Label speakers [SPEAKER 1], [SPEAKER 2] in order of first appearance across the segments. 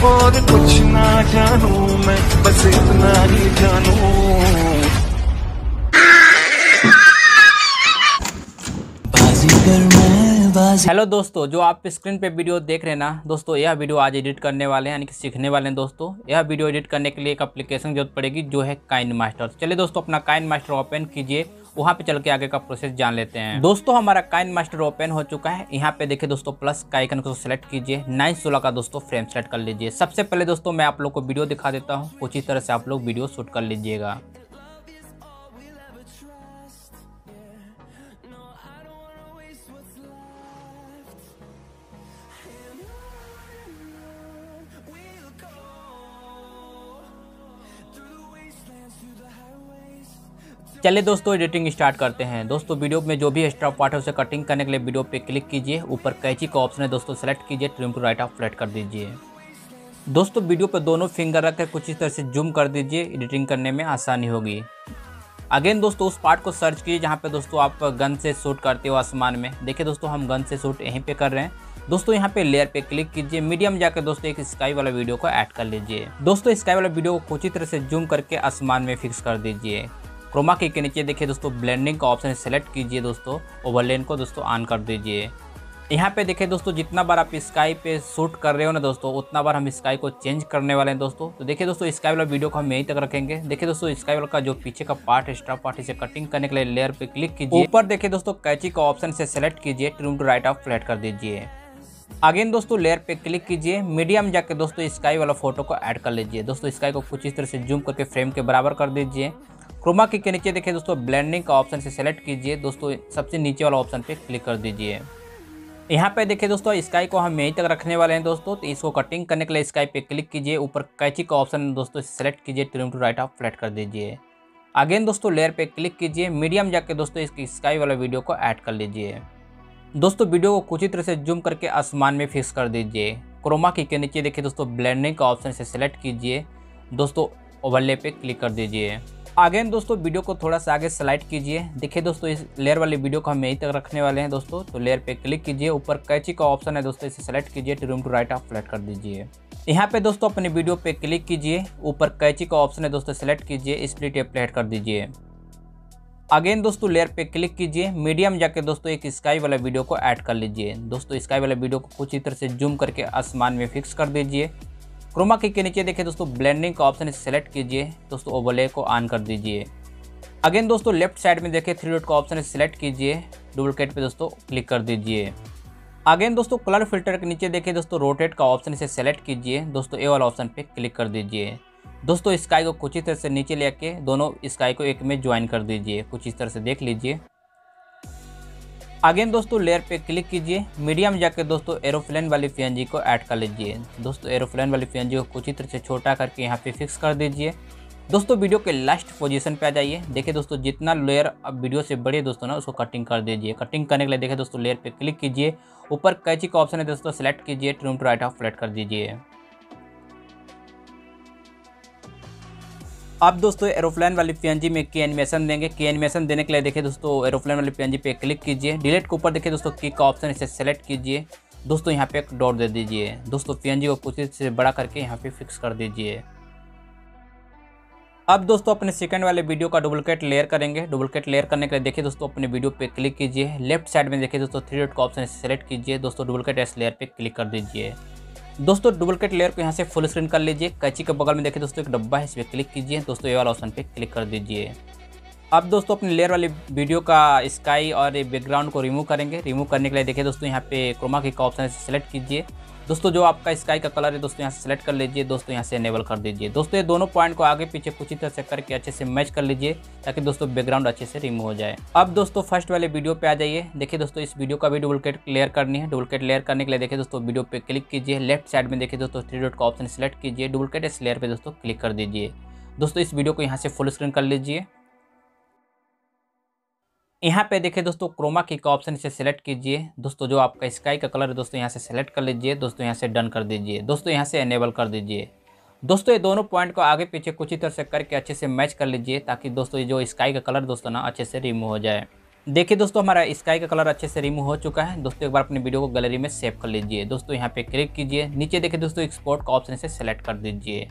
[SPEAKER 1] और कुछ ना जानू मैं, बस इतना ही जानू।
[SPEAKER 2] हेलो दोस्तों, जो आप स्क्रीन पे वीडियो देख रहे हैं ना दोस्तों, यह वीडियो आज एडिट करने वाले हैं, यानी कि सीखने वाले हैं दोस्तों। यह वीडियो एडिट करने के लिए एक एप्लीकेशन की जरूरत पड़ेगी जो है काइनमास्टर। चलिए दोस्तों, अपना काइनमास्टर ओपन कीजिए, वहाँ पे चल के आगे का प्रोसेस जान लेते हैं। दोस्तों हमारा काइनमास्टर ओपन हो चुका है। यहाँ पे देखिए दोस्तों, प्लस का आइकन को सेलेक्ट कीजिए, 9:16 का दोस्तों फ्रेम सेलेक्ट कर लीजिए। सबसे पहले दोस्तों मैं आप लोग को वीडियो दिखा देता हूँ, कुछ इस तरह से आप लोग वीडियो शूट कर लीजिएगा। चलिए दोस्तों, एडिटिंग स्टार्ट करते हैं। दोस्तों वीडियो में जो भी एक्स्ट्रा पार्ट है उसे कटिंग करने के लिए वीडियो पे क्लिक कीजिए, ऊपर कैंची का ऑप्शन है दोस्तों, सेलेक्ट कीजिए, trim to right of flat कर दीजिए। दोस्तों वीडियो पे दोनों फिंगर रखकर कुछ इस तरह से जूम कर दीजिए, एडिटिंग करने में आसानी होगी। अगेन दोस्तों उस पार्ट को सर्च कीजिए जहाँ पे दोस्तों आप गन से शूट करते हो आसमान में। देखिए दोस्तों, हम गन से शूट यहीं पे कर रहे हैं। दोस्तों यहाँ पे लेयर पे क्लिक कीजिए, मीडियम जाकर दोस्तों एक स्काई वाला वीडियो को ऐड कर लीजिए। दोस्तों स्काई वाला वीडियो को कुछ इस तरह से जूम करके आसमान में फिक्स कर दीजिए। क्रोमा की के नीचे देखिए दोस्तों, ब्लेंडिंग का ऑप्शन सेलेक्ट कीजिए दोस्तों, ओवरलेन को दोस्तों ऑन कर दीजिए। यहाँ पे देखिए दोस्तों, जितना बार आप स्काई पे शूट कर रहे हो ना दोस्तों, उतना बार हम स्काई को चेंज करने वाले हैं दोस्तों। तो देखिए दोस्तों, स्काई वाला वीडियो को हम यहीं तक रखेंगे। देखिए दोस्तों, स्काई वाला का जो पीछे का पार्ट एक्स्ट्रा पार्ट, इसे कटिंग करने के लिए लेयर पे क्लिक कीजिए, ऊपर देखिए दोस्तों कैंची का ऑप्शन से सेलेक्ट कीजिए, trim to right of flat कर दीजिए। अगेन दोस्तों लेयर पे क्लिक कीजिए, मीडियम जाके दोस्तों स्काई वाला फोटो को ऐड कर लीजिए। दोस्तों स्काई को कुछ इस तरह से जूम करके फ्रेम के बराबर कर दीजिए। क्रोमा की के नीचे देखिए दोस्तों, ब्लेंडिंग का ऑप्शन से सेलेक्ट कीजिए, दोस्तों सबसे नीचे वाला ऑप्शन पे क्लिक कर दीजिए। यहाँ पे देखिए दोस्तों, स्काई को हम यहीं तक रखने वाले हैं दोस्तों। तो इसको कटिंग करने के लिए स्काई पे क्लिक कीजिए, ऊपर कैंची का ऑप्शन दोस्तों सेलेक्ट कीजिए, trim to right of flat कर दीजिए। अगेन दोस्तों लेयर पे क्लिक कीजिए, मीडियम जाके दोस्तों इसकी स्काई वाला वीडियो को ऐड कर लीजिए। दोस्तों वीडियो को कुछ ही तरह से जूम करके आसमान में फिक्स कर दीजिए। क्रोमा की के नीचे देखिए दोस्तों, ब्लेंडिंग का ऑप्शन से सेलेक्ट कीजिए, दोस्तों ओवरले पे क्लिक कर दीजिए। अगेन दोस्तों वीडियो को थोड़ा सा आगे स्लाइड कीजिए। देखिए दोस्तों, इस लेयर वाली वीडियो को हम यहीं तक रखने वाले हैं दोस्तों। तो लेयर पे क्लिक कीजिए, ऊपर कैंची का ऑप्शन है दोस्तों, इसे सेलेक्ट कीजिए, trim to right of flat कर दीजिए। यहाँ पे दोस्तों अपने वीडियो पे क्लिक कीजिए, ऊपर कैंची का ऑप्शन है दोस्तों, सेलेक्ट कीजिए, स्प्लिट एप्लेट कर दीजिए। अगेन दोस्तों लेयर पे क्लिक कीजिए, मीडियम जाके दोस्तों एक स्काई वाला वीडियो को ऐड कर लीजिए। दोस्तों स्काई वाला वीडियो को कुछ इस तरह से जूम करके आसमान में फिक्स कर दीजिए। क्रोमा की के नीचे देखिए दोस्तों, ब्लेंडिंग का ऑप्शन सेलेक्ट कीजिए, दोस्तों ओवरले को ऑन कर दीजिए। अगेन दोस्तों लेफ्ट साइड में देखिए 3 डॉट का ऑप्शन सेलेक्ट कीजिए, डुप्लीकेट पे दोस्तों क्लिक कर दीजिए। अगेन दोस्तों कलर फिल्टर के नीचे देखिए दोस्तों, रोटेट का ऑप्शन इसे सेलेक्ट कीजिए, दोस्तों ए वाला ऑप्शन पे क्लिक कर दीजिए। दोस्तों स्काई को कुछ इस तरह से नीचे लेके दोनों स्काई को एक में ज्वाइन कर दीजिए, कुछ इस तरह से देख लीजिए। अगेन दोस्तों लेयर पे क्लिक कीजिए, मीडियम जाके दोस्तों एरोप्लेन वाली पीएनजी को ऐड कर लीजिए। दोस्तों एरोप्लेन वाली पीएनजी को कुछ इस तरह से छोटा करके यहाँ पे फिक्स कर दीजिए। दोस्तों वीडियो के लास्ट पोजीशन पे आ जाइए। देखिए दोस्तों, जितना लेयर अब वीडियो से बड़े दोस्तों ना, उसको कटिंग कर दीजिए। कटिंग करने के लिए देखिए दोस्तों, लेयर पे क्लिक कीजिए, ऊपर कैंची का ऑप्शन है दोस्तों, सेलेक्ट कीजिए, trim to right of flat कर दीजिए। अब दोस्तों एरोप्लेन वाली पीएनजी में की एनिमेशन देंगे। की एनिमेशन देने के लिए देखिए दोस्तों, एरोप्लेन वाली पीएनजी पे क्लिक कीजिए, डिलीट के ऊपर देखिए दोस्तों, की का ऑप्शन इसे सेलेक्ट कीजिए, दोस्तों यहाँ पे एक डॉट दे दीजिए। दोस्तों पीएनजी को कुछ से बड़ा करके यहाँ पे फिक्स कर दीजिए। अब दोस्तों अपने सेकंड वाले वीडियो का डुप्लीकेट लेयर करेंगे। डुप्लीकेट लेयर करने के लिए देखिए दोस्तों, अपने वीडियो पे क्लिक कीजिए, लेफ्ट साइड में देखिए दोस्तों 3 डॉट का ऑप्शन सेलेक्ट कीजिए, दोस्तों डुप्लीकेट एस लेयर पे क्लिक कर दीजिए। दोस्तों डुप्लीकेट लेयर को यहाँ से फुल स्क्रीन कर लीजिए। कैंची के बगल में देखिए दोस्तों एक डब्बा है, इस पर क्लिक कीजिए, दोस्तों ये वाला ऑप्शन पे क्लिक कर दीजिए। अब दोस्तों अपने लेयर वाली वीडियो का स्काई और बैकग्राउंड को रिमूव करेंगे। रिमूव करने के लिए देखिए दोस्तों, यहाँ पे क्रोमा की का ऑप्शन सेलेक्ट कीजिए, दोस्तों जो आपका स्काई का कलर है दोस्तों यहाँ से सेलेक्ट कर लीजिए, दोस्तों यहाँ से इनेबल कर दीजिए। दोस्तों ये दोनों पॉइंट को आगे पीछे कुछ ही तरह से करके अच्छे से मैच कर लीजिए, ताकि दोस्तों बैकग्राउंड अच्छे से रिमूव हो जाए। अब दोस्तों फर्स्ट वाले वीडियो पे आ जाइए। देखिए दोस्तों, इस वीडियो का भी डुप्लीकेट लेयर करनी है। डुप्लीकेट लेयर करने के लिए देखिए दोस्तों, वीडियो पे क्लिक कीजिए, लेफ्ट साइड में देखिए दोस्तों 3 डॉट का ऑप्शन सेलेक्ट कीजिए, डुप्लीकेट इस लेयर पे दोस्तों क्लिक कर दीजिए। दोस्तों इस वीडियो को यहाँ से फुल स्क्रीन कर लीजिए। यहाँ पे देखिए दोस्तों, क्रोमा की का ऑप्शन इसे सेलेक्ट कीजिए, दोस्तों जो आपका स्काई का कलर है दोस्तों यहाँ से सेलेक्ट कर लीजिए, दोस्तों यहाँ से डन कर दीजिए, दोस्तों यहाँ से इनेबल कर दीजिए। दोस्तों ये दोनों पॉइंट को आगे पीछे कुछ ही तरह से करके अच्छे से मैच कर लीजिए, ताकि दोस्तों ये जो स्काई का कलर दोस्तों ना अच्छे से रिमूव हो जाए। देखिए दोस्तों हमारा स्काई का कलर अच्छे से रिमूव हो चुका है। दोस्तों एक बार अपनी वीडियो को गैलरी में सेव कर लीजिए। दोस्तों यहाँ पे क्लिक कीजिए, नीचे देखिए दोस्तों एक्सपोर्ट का ऑप्शन से सेलेक्ट कर दीजिए।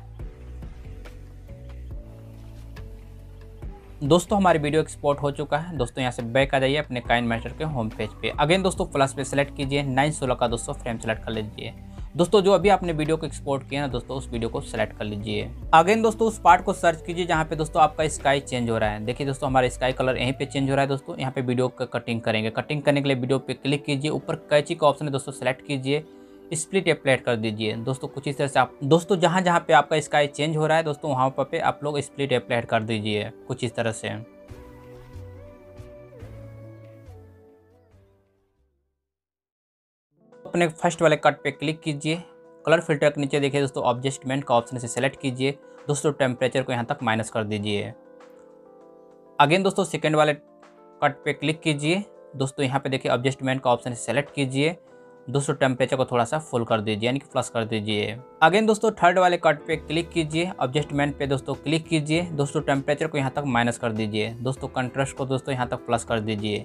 [SPEAKER 2] दोस्तों हमारी वीडियो एक्सपोर्ट हो चुका है। दोस्तों यहाँ से बैक आ जाइए अपने काइनमास्टर के होम पेज पे। अगेन दोस्तों प्लस पे सेलेक्ट कीजिए, 9:16 का दोस्तों फ्रेम सेलेक्ट कर लीजिए। दोस्तों जो अभी आपने वीडियो को एक्सपोर्ट किया ना दोस्तों, उस वीडियो को सेलेक्ट कर लीजिए। अगेन दोस्तों उस पार्ट को सर्च कीजिए जहाँ पे दोस्तों आपका स्काई चेंज हो रहा है। देखिए दोस्तों हमारा स्काई कलर यहीं पे चेंज हो रहा है। दोस्तों यहाँ पे वीडियो का कटिंग करेंगे। कटिंग करने के लिए वीडियो पे क्लिक कीजिए, ऊपर कैंची का ऑप्शन है दोस्तों सेलेक्ट कीजिए, स्प्लिट अप्लाइड कर दीजिए। दोस्तों कुछ इस तरह से आप दोस्तों जहाँ जहाँ पे आपका स्काई चेंज हो रहा है दोस्तों वहाँ पे आप लोग स्प्लिट अप्लाइड कर दीजिए कुछ इस तरह से। अपने फर्स्ट वाले कट पे क्लिक कीजिए, कलर फिल्टर के नीचे देखिए दोस्तों एडजस्टमेंट का ऑप्शन से सेलेक्ट कीजिए। दोस्तों टेम्परेचर को यहाँ तक माइनस कर दीजिए। अगेन दोस्तों सेकंड वाले कट पे क्लिक कीजिए। दोस्तों यहाँ पे देखिए एडजस्टमेंट का ऑप्शन से सेलेक्ट कीजिए। दोस्तों टेम्परेचर को थोड़ा सा फुल कर दीजिए यानी कि प्लस कर दीजिए। अगेन दोस्तों थर्ड वाले कट पे क्लिक कीजिए, एडजस्टमेंट पे दोस्तों क्लिक कीजिए। दोस्तों टेम्परेचर को यहाँ तक माइनस कर दीजिए। दोस्तों कंट्रास्ट को दोस्तों यहाँ तक प्लस कर दीजिए।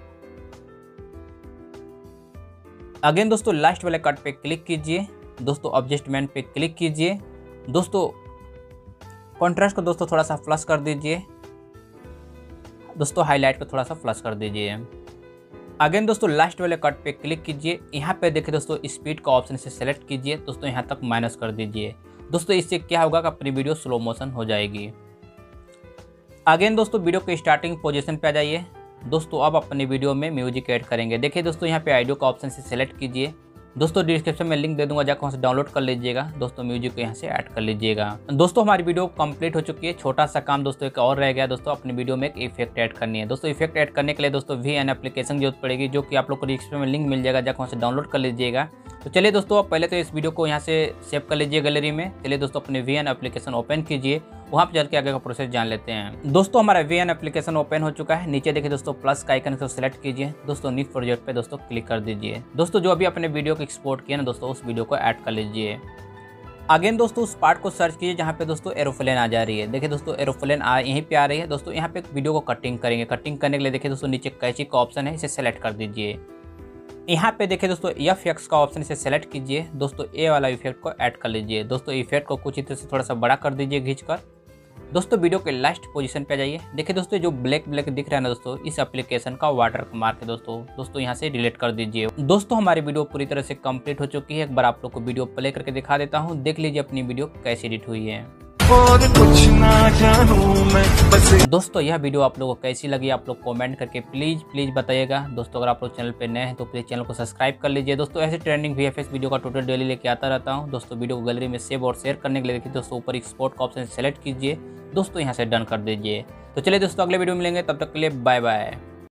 [SPEAKER 2] अगेन दोस्तों लास्ट वाले कट पे क्लिक कीजिए। दोस्तों एडजस्टमेंट पे क्लिक कीजिए। दोस्तों कॉन्ट्रास्ट को दोस्तों थोड़ा सा प्लस कर दीजिए। दोस्तों हाईलाइट को थोड़ा सा प्लस कर दीजिए। अगेन दोस्तों लास्ट वाले कट पे क्लिक कीजिए। यहाँ पे देखिए दोस्तों स्पीड का ऑप्शन से सेलेक्ट कीजिए। दोस्तों यहाँ तक माइनस कर दीजिए। दोस्तों इससे क्या होगा कि अपनी वीडियो स्लो मोशन हो जाएगी। अगेन दोस्तों वीडियो के स्टार्टिंग पोजीशन पे आ जाइए। दोस्तों अब अपनी वीडियो में म्यूजिक ऐड करेंगे। देखिए दोस्तों यहाँ पे ऑडियो का ऑप्शन से सेलेक्ट कीजिए। दोस्तों डिस्क्रिप्शन में लिंक दे दूंगा, जाकर वहाँ से डाउनलोड कर लीजिएगा। दोस्तों म्यूजिक को यहाँ से ऐड कर लीजिएगा। दोस्तों हमारी वीडियो कंप्लीट हो चुकी है। छोटा सा काम दोस्तों एक और रह गया दोस्तों, अपनी वीडियो में एक इफेक्ट ऐड करनी है। दोस्तों इफेक्ट ऐड करने के लिए दोस्तों VN एप्लीकेशन की जरूरत पड़ेगी, जो कि आप लोग को डिस्क्रिप्शन में लिंक मिल जाएगा, जाकर वहाँ से डाउनलोड कर लीजिएगा। तो चलिए दोस्तों अब पहले तो इस वीडियो को यहाँ से सेव कर लीजिए गैलरी में। चलिए दोस्तों अपने VN एप्लीकेशन ओपन कीजिए, वहाँ पर जाकर आगे का प्रोसेस जान लेते हैं। दोस्तों हमारा VN एप्लीकेशन ओपन हो चुका है। नीचे देखिए दोस्तों प्लस का आइकन को सेलेक्ट कीजिए। दोस्तों न्यू प्रोजेक्ट पे दोस्तों क्लिक कर दीजिए। दोस्तों जो अभी अपने वीडियो को एक्सपोर्ट किया ना दोस्तों, उस वीडियो को ऐड कर लीजिए। अगेन दोस्तों उस पार्ट को सर्च कीजिए जहाँ पे दोस्तों एरोप्लेन आ जा रही है। देखिए दोस्तों एरोप्लेन यहीं पे आ रही है। दोस्तों यहाँ पे वीडियो को कटिंग करेंगे। कटिंग करने के लिए देखिए दोस्तों नीचे कैंची का ऑप्शन है, इसे सेलेक्ट कर दीजिए। यहाँ पे देखिए दोस्तों FX का ऑप्शन से सेलेक्ट कीजिए। दोस्तों ए वाला इफेक्ट को ऐड कर लीजिए। दोस्तों इफेक्ट को कुछ इधर से थोड़ा सा बड़ा कर दीजिए खींचकर। दोस्तों वीडियो के लास्ट पोजीशन पे आ जाइए। देखिए दोस्तों जो ब्लैक दिख रहा है ना दोस्तों, इस एप्लीकेशन का वाटर मार्क है दोस्तों यहाँ से डिलीट कर दीजिए। दोस्तों हमारी वीडियो पूरी तरह से कंप्लीट हो चुकी है। एक बार आप लोग को वीडियो प्ले करके दिखा देता हूँ, देख लीजिए अपनी वीडियो कैसी एडिट हुई है।
[SPEAKER 1] और कुछ ना जानू मैं बस।
[SPEAKER 2] दोस्तों यह वीडियो आप लोगों को कैसी लगी आप लोग कमेंट करके प्लीज़ बताइएगा। दोस्तों अगर आप लोग चैनल पे नए हैं तो प्लीज़ चैनल को सब्सक्राइब कर लीजिए। दोस्तों ऐसे ट्रेंडिंग VFX वीडियो का टोटल डेली लेके आता रहता हूं। दोस्तों वीडियो को गैलरी में सेव और शेयर करने के लिए देखिए दोस्तों ऊपर एक्सपोर्ट का ऑप्शन सेलेक्ट कीजिए। दोस्तों यहाँ से डन कर दीजिए। तो चलिए दोस्तों अगले वीडियो में मिलेंगे, तब तक के लिए बाय बाय।